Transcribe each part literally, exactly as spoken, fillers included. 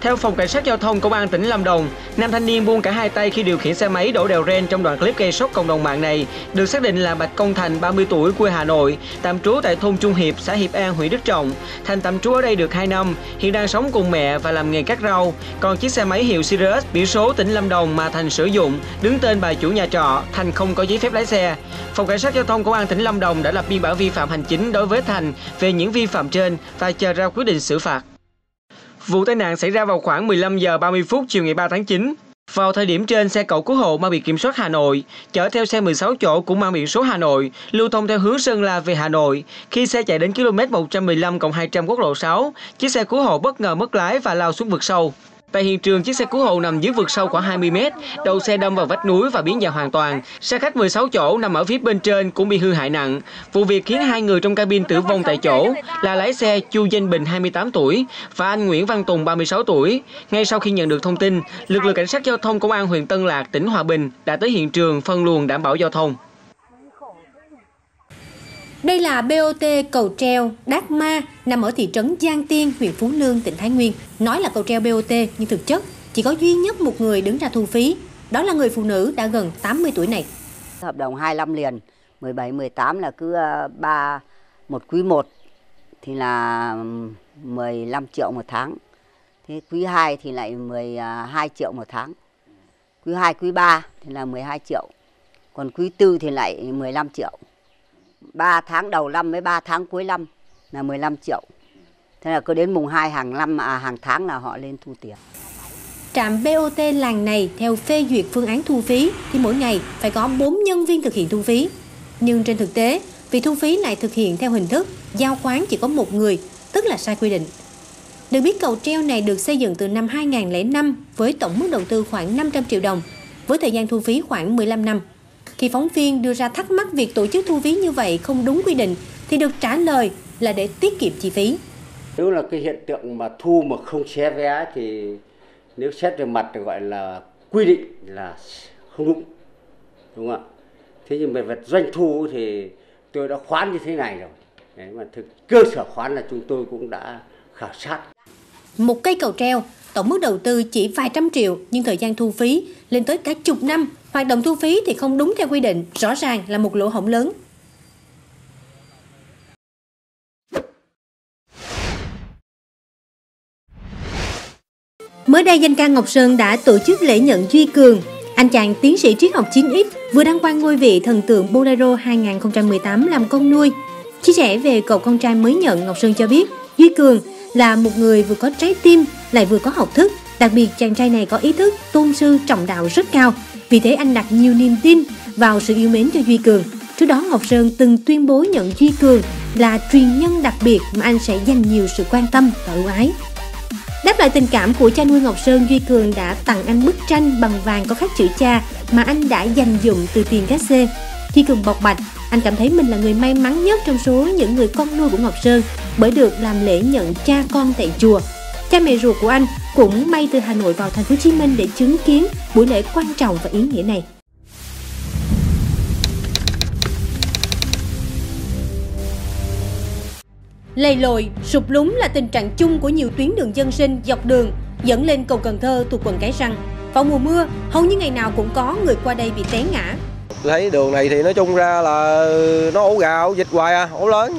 Theo Phòng Cảnh sát Giao thông Công an tỉnh Lâm Đồng, nam thanh niên buông cả hai tay khi điều khiển xe máy đổ đèo ren trong đoạn clip gây sốc cộng đồng mạng này được xác định là Bạch Công Thành, ba mươi tuổi, quê Hà Nội, tạm trú tại thôn Trung Hiệp, xã Hiệp An, huyện Đức Trọng. Thành tạm trú ở đây được hai năm, hiện đang sống cùng mẹ và làm nghề cắt rau. Còn chiếc xe máy hiệu Sirius biển số tỉnh Lâm Đồng mà Thành sử dụng đứng tên bà chủ nhà trọ, Thành không có giấy phép lái xe. Phòng Cảnh sát Giao thông Công an tỉnh Lâm Đồng đã lập biên bản vi phạm hành chính đối với Thành về những vi phạm trên và chờ ra quyết định xử phạt. Vụ tai nạn xảy ra vào khoảng mười lăm giờ ba mươi phút chiều ngày ba tháng chín. Vào thời điểm trên, xe cẩu cứu hộ mang biển kiểm soát Hà Nội chở theo xe mười sáu chỗ cũng mang biển số Hà Nội lưu thông theo hướng Sơn La về Hà Nội. Khi xe chạy đến km một trăm mười lăm cộng hai trăm quốc lộ sáu, chiếc xe cứu hộ bất ngờ mất lái và lao xuống vực sâu. Tại hiện trường, chiếc xe cứu hộ nằm dưới vực sâu khoảng hai mươi mét, đầu xe đâm vào vách núi và biến dạng hoàn toàn. Xe khách mười sáu chỗ nằm ở phía bên trên cũng bị hư hại nặng. Vụ việc khiến hai người trong cabin tử vong tại chỗ là lái xe Chu Danh Bình, hai mươi tám tuổi và anh Nguyễn Văn Tùng, ba mươi sáu tuổi. Ngay sau khi nhận được thông tin, lực lượng cảnh sát giao thông Công an huyện Tân Lạc, tỉnh Hòa Bình đã tới hiện trường phân luồng đảm bảo giao thông. Đây là bê o tê cầu treo Đát Ma nằm ở thị trấn Giang Tiên, huyện Phú Lương, tỉnh Thái Nguyên. Nói là cầu treo bê o tê nhưng thực chất chỉ có duy nhất một người đứng ra thu phí. Đó là người phụ nữ đã gần tám mươi tuổi này. Hợp đồng hai năm liền, mười bảy, mười tám là cứ ba một quý một thì là mười lăm triệu một tháng. Thế quý hai thì lại mười hai triệu một tháng. Quý hai, quý ba thì là mười hai triệu. Còn quý tư thì lại mười lăm triệu. ba tháng đầu năm với ba tháng cuối năm là mười lăm triệu. Thế là cứ đến mùng hai hàng năm à, hàng tháng là họ lên thu tiền. Trạm bê o tê làng này theo phê duyệt phương án thu phí thì mỗi ngày phải có bốn nhân viên thực hiện thu phí. Nhưng trên thực tế, việc thu phí này thực hiện theo hình thức giao khoán chỉ có một người, tức là sai quy định. Được biết cầu treo này được xây dựng từ năm hai nghìn không trăm lẻ năm với tổng mức đầu tư khoảng năm trăm triệu đồng, với thời gian thu phí khoảng mười lăm năm. Khi phóng viên đưa ra thắc mắc việc tổ chức thu phí như vậy không đúng quy định thì được trả lời là để tiết kiệm chi phí. Nếu là cái hiện tượng mà thu mà không xé vé thì nếu xét về mặt thì gọi là quy định là không đúng, đúng không ạ? Thế nhưng về vật doanh thu thì tôi đã khoán như thế này rồi. Đấy, mà thực cơ sở khoán là chúng tôi cũng đã khảo sát. Một cây cầu treo, tổng mức đầu tư chỉ vài trăm triệu nhưng thời gian thu phí lên tới cả chục năm. Hoạt động thu phí thì không đúng theo quy định, rõ ràng là một lỗ hổng lớn. Mới đây, danh ca Ngọc Sơn đã tổ chức lễ nhận Duy Cường. Anh chàng tiến sĩ triết học chín x vừa đăng quang ngôi vị thần tượng Bolero hai nghìn không trăm mười tám làm con nuôi. Chia sẻ về cậu con trai mới nhận, Ngọc Sơn cho biết Duy Cường là một người vừa có trái tim lại vừa có học thức. Đặc biệt chàng trai này có ý thức tôn sư trọng đạo rất cao. Vì thế anh đặt nhiều niềm tin vào sự yêu mến cho Duy Cường. Trước đó Ngọc Sơn từng tuyên bố nhận Duy Cường là truyền nhân đặc biệt mà anh sẽ dành nhiều sự quan tâm và ưu ái. Đáp lại tình cảm của cha nuôi Ngọc Sơn, Duy Cường đã tặng anh bức tranh bằng vàng có khắc chữ cha mà anh đã dành dụm từ tiền cát xê. Duy Cường bộc bạch, anh cảm thấy mình là người may mắn nhất trong số những người con nuôi của Ngọc Sơn bởi được làm lễ nhận cha con tại chùa. Cha mẹ ruột của anh cũng bay từ Hà Nội vào thành phố Hồ Chí Minh để chứng kiến buổi lễ quan trọng và ý nghĩa này. Lầy lội, sụt lún là tình trạng chung của nhiều tuyến đường dân sinh dọc đường dẫn lên cầu Cần Thơ thuộc quận Cái Răng. Vào mùa mưa, hầu như ngày nào cũng có người qua đây bị té ngã. Thấy đường này thì nói chung ra là nó ổ gà, ổ dịch hoài à, ổ lớn.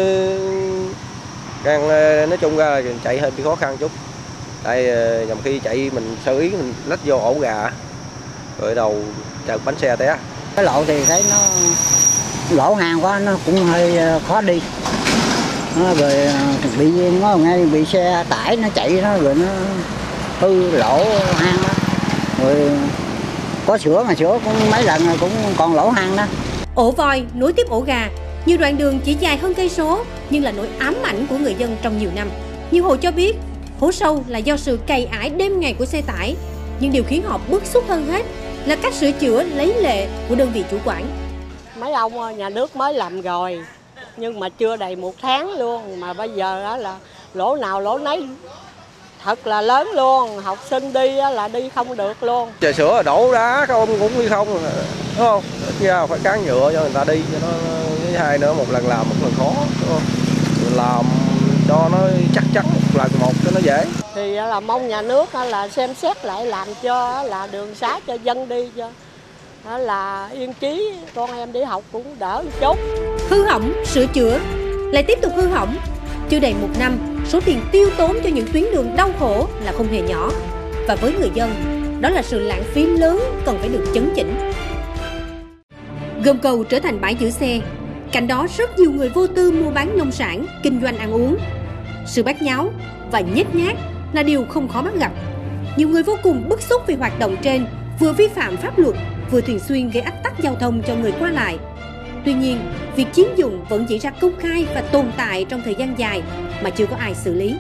Càng nói chung ra là chạy hơi bị khó khăn chút. Tại nhầm khi chạy mình sơ ý mình lách vô ổ gà rồi đầu chợt bánh xe té. Cái lộ thì thấy nó lỗ hàng quá, nó cũng hơi khó đi. Nó rồi bị nó ngay bị xe tải nó chạy nó rồi nó hư lỗ hang đó. Rồi có sửa mà sửa cũng mấy lần rồi cũng còn lỗ hang đó. Ổ voi nối tiếp ổ gà, nhiều đoạn đường chỉ dài hơn cây số nhưng là nỗi ám ảnh của người dân trong nhiều năm. Nhiều hộ cho biết hố sâu là do sự cày ải đêm ngày của xe tải, nhưng điều khiến họ bức xúc hơn hết là cách sửa chữa lấy lệ của đơn vị chủ quản. Mấy ông nhà nước mới làm rồi nhưng mà chưa đầy một tháng luôn mà bây giờ đó là lỗ nào lỗ nấy thật là lớn luôn, học sinh đi là đi không được luôn. Trời sửa đổ đá không cũng đi không, đúng không? Ít ra phải cán nhựa cho người ta đi cho nó, thứ hai nữa một lần làm một lần khó, đúng không? Làm cho nó chắc chắn một là một cho nó dễ. Thì là mong nhà nước là xem xét lại làm cho là đường xá cho dân đi cho là yên chí, con em đi học cũng đỡ một chút. Hư hỏng, sửa chữa, lại tiếp tục hư hỏng. Chưa đầy một năm, số tiền tiêu tốn cho những tuyến đường đau khổ là không hề nhỏ. Và với người dân, đó là sự lãng phí lớn cần phải được chấn chỉnh. Gầm cầu trở thành bãi giữ xe, cạnh đó rất nhiều người vô tư mua bán nông sản, kinh doanh ăn uống. Sự bát nháo và nhếch nhác là điều không khó bắt gặp. Nhiều người vô cùng bức xúc vì hoạt động trên, vừa vi phạm pháp luật, vừa thường xuyên gây ách tắc giao thông cho người qua lại. Tuy nhiên, việc chiếm dụng vẫn diễn ra công khai và tồn tại trong thời gian dài mà chưa có ai xử lý.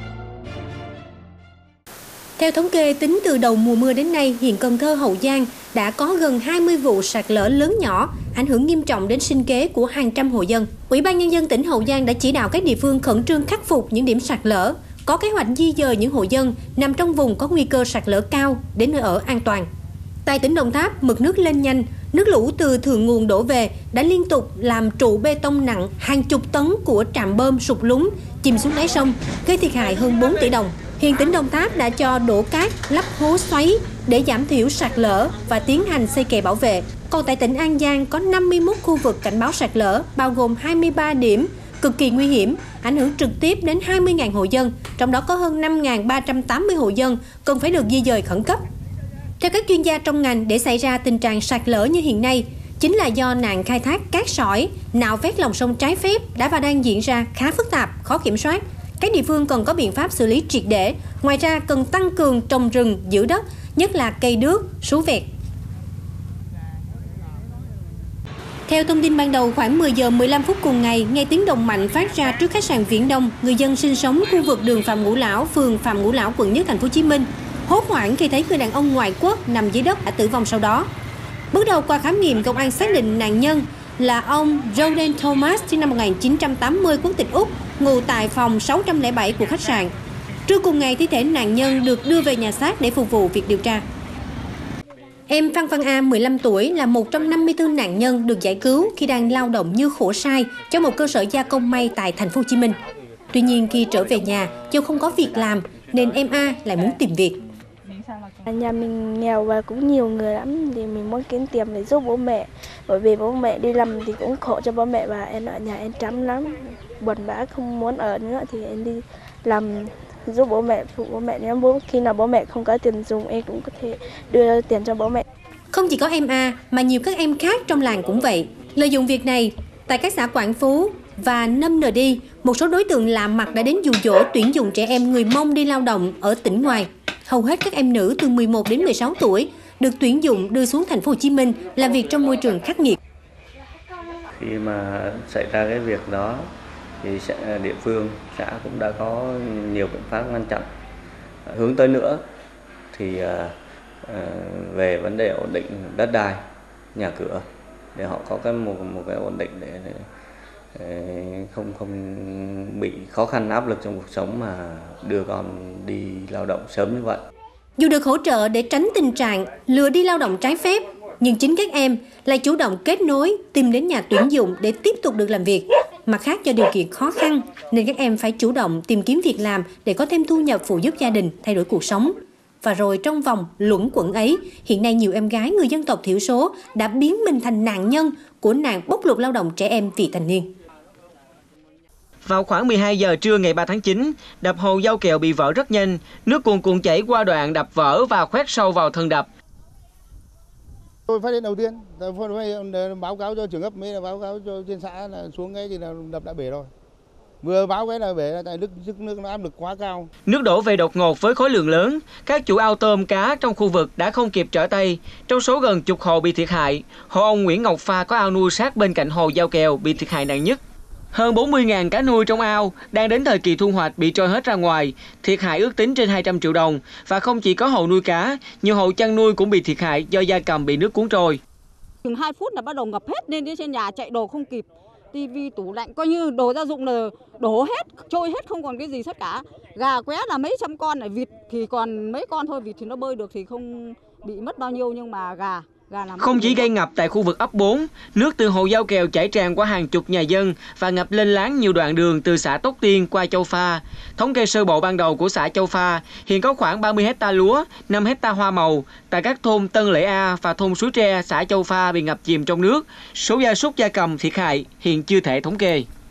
Theo thống kê, tính từ đầu mùa mưa đến nay, hiện Cần Thơ, Hậu Giang đã có gần hai mươi vụ sạt lở lớn nhỏ, ảnh hưởng nghiêm trọng đến sinh kế của hàng trăm hộ dân. Ủy ban Nhân dân tỉnh Hậu Giang đã chỉ đạo các địa phương khẩn trương khắc phục những điểm sạt lở, có kế hoạch di dời những hộ dân nằm trong vùng có nguy cơ sạt lở cao đến nơi ở an toàn. Tại tỉnh Đồng Tháp, mực nước lên nhanh, nước lũ từ thượng nguồn đổ về đã liên tục làm trụ bê tông nặng hàng chục tấn của trạm bơm sụt lún, chìm xuống đáy sông, gây thiệt hại hơn bốn tỷ đồng. Hiện tỉnh Đồng Tháp đã cho đổ cát, lắp hố xoáy để giảm thiểu sạt lở và tiến hành xây kè bảo vệ. Còn tại tỉnh An Giang có năm mươi mốt khu vực cảnh báo sạt lở, bao gồm hai mươi ba điểm cực kỳ nguy hiểm, ảnh hưởng trực tiếp đến hai mươi nghìn hộ dân, trong đó có hơn năm nghìn ba trăm tám mươi hộ dân cần phải được di dời khẩn cấp. Theo các chuyên gia trong ngành, để xảy ra tình trạng sạt lở như hiện nay chính là do nạn khai thác cát sỏi, nạo vét lòng sông trái phép đã và đang diễn ra khá phức tạp, khó kiểm soát. Các địa phương cần có biện pháp xử lý triệt để. Ngoài ra cần tăng cường trồng rừng, giữ đất, nhất là cây đước, sú vẹt. Theo thông tin ban đầu, khoảng mười giờ mười lăm phút cùng ngày, nghe tiếng động mạnh phát ra trước khách sạn Viễn Đông, người dân sinh sống khu vực đường Phạm Ngũ Lão, phường Phạm Ngũ Lão, quận Nhất, thành phố Hồ Chí Minh hốt hoảng khi thấy người đàn ông ngoại quốc nằm dưới đất đã tử vong sau đó. Bước đầu qua khám nghiệm, công an xác định nạn nhân là ông Roden Thomas, sinh năm một nghìn chín trăm tám mươi, quốc tịch Úc, ngụ tại phòng sáu trăm lẻ bảy của khách sạn. Trưa cùng ngày, thi thể nạn nhân được đưa về nhà xác để phục vụ việc điều tra. Em Phan Văn A, mười lăm tuổi, là một trong năm mươi tư nạn nhân được giải cứu khi đang lao động như khổ sai cho một cơ sở gia công may tại thành phố Hồ Chí Minh. Tuy nhiên, khi trở về nhà, do không có việc làm nên em A lại muốn tìm việc. Nhà mình nghèo và cũng nhiều người lắm thì mình muốn kiếm tiền để giúp bố mẹ, bởi vì bố mẹ đi làm thì cũng khổ cho bố mẹ và em ở nhà em chán lắm, buồn bã không muốn ở nữa thì em đi làm giúp bố mẹ, phụ bố mẹ. Nếu bố khi nào bố mẹ không có tiền dùng em cũng có thể đưa tiền cho bố mẹ. Không chỉ có em A mà nhiều các em khác trong làng cũng vậy. Lợi dụng việc này, tại các xã Quảng Phú và Nâm Nờ Đi, một số đối tượng lạ mặt đã đến dụ dỗ tuyển dụng trẻ em người Mông đi lao động ở tỉnh ngoài. Hầu hết các em nữ từ mười một đến mười sáu tuổi được tuyển dụng đưa xuống thành phố Hồ Chí Minh làm việc trong môi trường khắc nghiệt. Khi mà xảy ra cái việc đó thì địa phương, xã cũng đã có nhiều biện pháp ngăn chặn. Hướng tới nữa thì về vấn đề ổn định đất đai, nhà cửa để họ có cái một một cái ổn định để, để không không bị khó khăn áp lực trong cuộc sống mà đưa con đi lao động sớm như vậy. Dù được hỗ trợ để tránh tình trạng lừa đi lao động trái phép, nhưng chính các em lại chủ động kết nối tìm đến nhà tuyển dụng để tiếp tục được làm việc. Mặt khác, do điều kiện khó khăn nên các em phải chủ động tìm kiếm việc làm để có thêm thu nhập phụ giúp gia đình thay đổi cuộc sống. Và rồi trong vòng luẩn quẩn ấy, hiện nay nhiều em gái người dân tộc thiểu số đã biến mình thành nạn nhân của nạn bóc lột lao động trẻ em vị thành niên. Vào khoảng mười hai giờ trưa ngày ba tháng chín, đập hồ Dao Kèo bị vỡ rất nhanh, nước cuồn cuộn chảy qua đoạn đập vỡ và khoét sâu vào thân đập. Tôi phát hiện đầu tiên, báo cáo cho trưởng ấp, mới là báo cáo cho trên xã là xuống cái thì là đập đã bể rồi. Vừa báo cái là bể là tại nước sức nước nó áp lực quá cao. Nước đổ về đột ngột với khối lượng lớn, các chủ ao tôm cá trong khu vực đã không kịp trở tay. Trong số gần chục hộ bị thiệt hại, hộ ông Nguyễn Ngọc Pha có ao nuôi sát bên cạnh hồ Dao Kèo bị thiệt hại nặng nhất. Hơn bốn mươi nghìn cá nuôi trong ao đang đến thời kỳ thu hoạch bị trôi hết ra ngoài, thiệt hại ước tính trên hai trăm triệu đồng. Và không chỉ có hộ nuôi cá, nhiều hộ chăn nuôi cũng bị thiệt hại do gia cầm bị nước cuốn trôi. Chừng hai phút là bắt đầu ngập hết nên trên nhà chạy đồ không kịp. Tivi, tủ lạnh, coi như đồ gia dụng là đổ hết, trôi hết, không còn cái gì hết cả. Gà qué là mấy trăm con này, vịt thì còn mấy con thôi, vịt thì nó bơi được thì không bị mất bao nhiêu, nhưng mà gà Không chỉ gây ngập tại khu vực ấp bốn, nước từ hồ Giao Kèo chảy tràn qua hàng chục nhà dân và ngập lên láng nhiều đoạn đường từ xã Tóc Tiên qua Châu Pha. Thống kê sơ bộ ban đầu của xã Châu Pha, hiện có khoảng ba mươi héc ta lúa, năm héc ta hoa màu tại các thôn Tân Lễ A và thôn Suối Tre, xã Châu Pha bị ngập chìm trong nước. Số gia súc gia cầm thiệt hại hiện chưa thể thống kê.